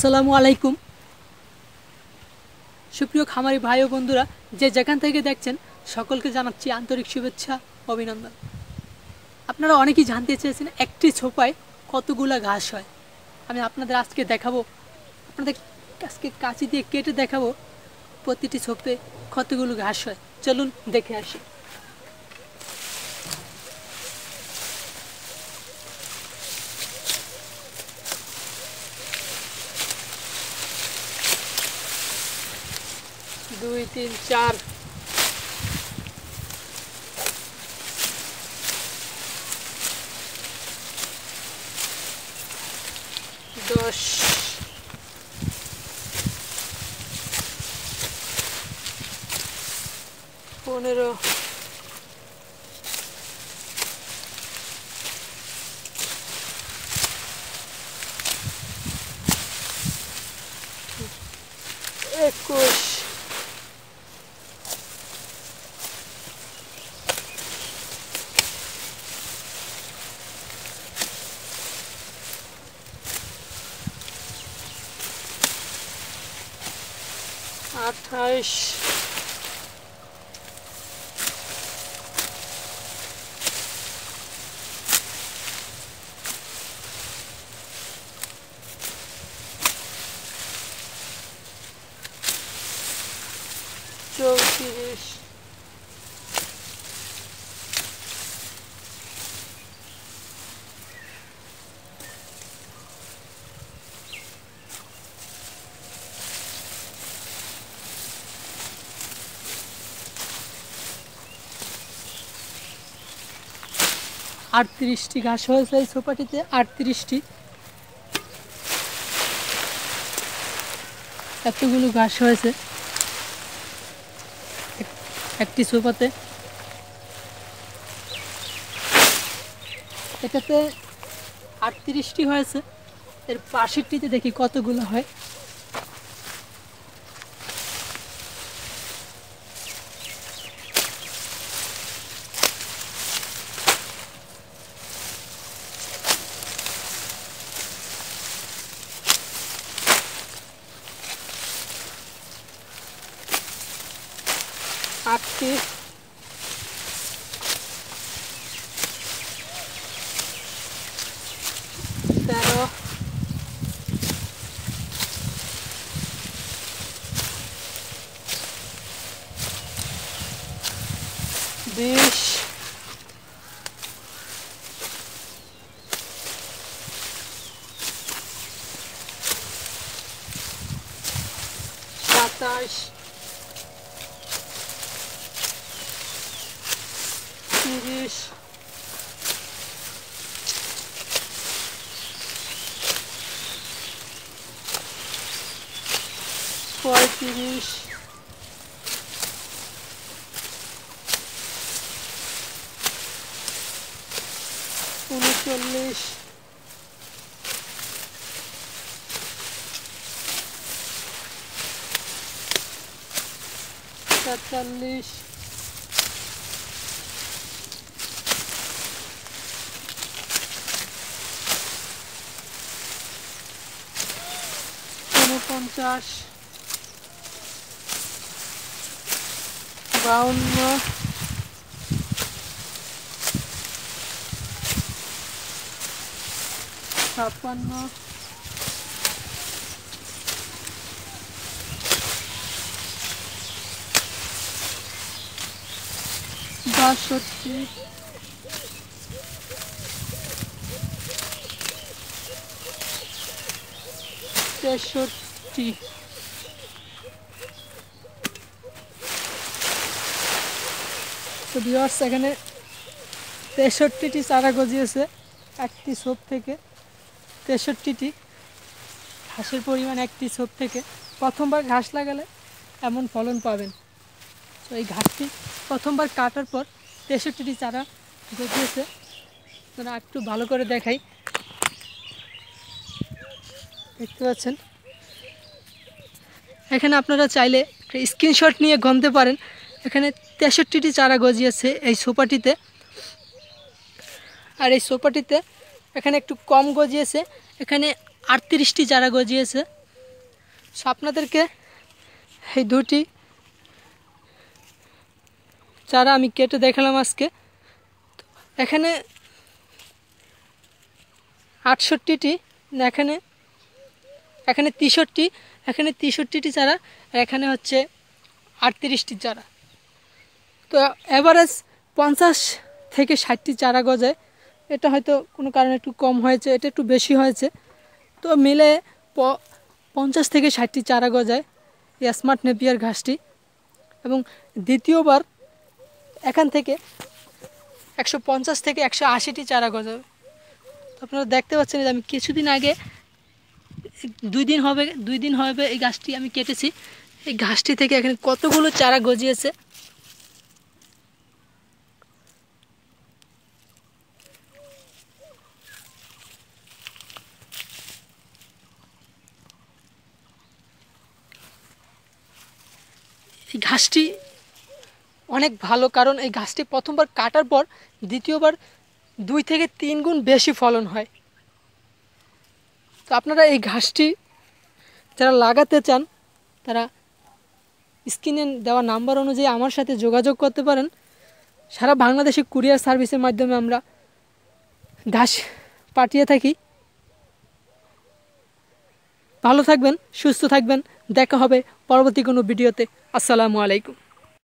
আসসালামু আলাইকুম সুপ্রিয় খামারি ভাই ও বন্ধুরা যে যেখান থেকে দেখছেন সকলকে জানাচ্ছি আন্তরিক শুভেচ্ছা অভিনন্দন। আপনারা অনেকেই জানতে চেয়েছেন একটি ছোপায় কতগুলা ঘাস হয়। আমি আপনাদের আজকে দেখাবো, আপনাদের আজকে কাঁচি দিয়ে কেটে দেখাবো প্রতিটি ছোপে কতগুলো ঘাস হয়। চলুন দেখে আসি। দুই তিন চার দশ 15 21 28 34 38টি ঘাস হয়েছে এই ছোপাটিতে। 38টি, এতগুলো ঘাস হয়েছে একটি ছোপাতে। এটাতে 38টি হয়েছে, এর পাশেরটিতে দেখি কতগুলো হয়। আটটি, 13, 20, 27, 30, 35, 39, 43, 49, 52, 56, 62, 63, তো ভিউয়ার্স এখানে 63টি চারা গজিয়েছে একটি ছোপ থেকে। 63টি ঘাসের পরিমাণ একটি ছোপ থেকে। প্রথমবার ঘাস লাগালে এমন ফলন পাবেন। তো এই ঘাসটি প্রথমবার কাটার পর 63টি চারা গজিয়েছে। তোরা একটু ভালো করে দেখাই, দেখতে পাচ্ছেন। এখানে আপনারা চাইলে স্ক্রিনশট নিয়ে গণতে পারেন। এখানে 63টি চারা গজিয়েছে এই সোপাটিতে। আর এই সোপাটিতে এখানে একটু কম গজিয়েছে, এখানে 38টি চারা গজিয়েছে। সো আপনাদেরকে এই দুটি চারা আমি কেটে দেখালাম আজকে। এখানে 68টি, এখানে 63, এখানে 63টি চারা, এখানে হচ্ছে 38টি চারা। তো অ্যাভারেজ 50 থেকে 60টি চারা গজায়। এটা হয়তো কোনো কারণে একটু কম হয়েছে, এটা একটু বেশি হয়েছে। তো মিলে 50 থেকে 60টি চারা গজায় এই স্মার্ট নেপিয়ার ঘাসটি। এবং দ্বিতীয়বার এখান থেকে 150 থেকে 180টি চারা গজাবে। তো আপনারা দেখতে পাচ্ছেন যে আমি কিছুদিন আগে 2 দিন হবে এই গাছটি আমি কেটেছি। এই ঘাসটি থেকে এখানে কতগুলো চারা গজিয়েছে। এই ঘাসটি অনেক ভালো, কারণ এই ঘাসটি প্রথমবার কাটার পর দ্বিতীয়বার 2 থেকে 3 গুণ বেশি ফলন হয়। তো আপনারা এই ঘাসটি যারা লাগাতে চান তারা স্ক্রিনে দেওয়া নাম্বার অনুযায়ী আমার সাথে যোগাযোগ করতে পারেন। সারা বাংলাদেশে কুরিয়ার সার্ভিসের মাধ্যমে আমরা ঘাস পাঠিয়ে থাকি। ভালো থাকবেন, সুস্থ থাকবেন, দেখা হবে পরবর্তী কোনো ভিডিওতে। আসসালামু আলাইকুম।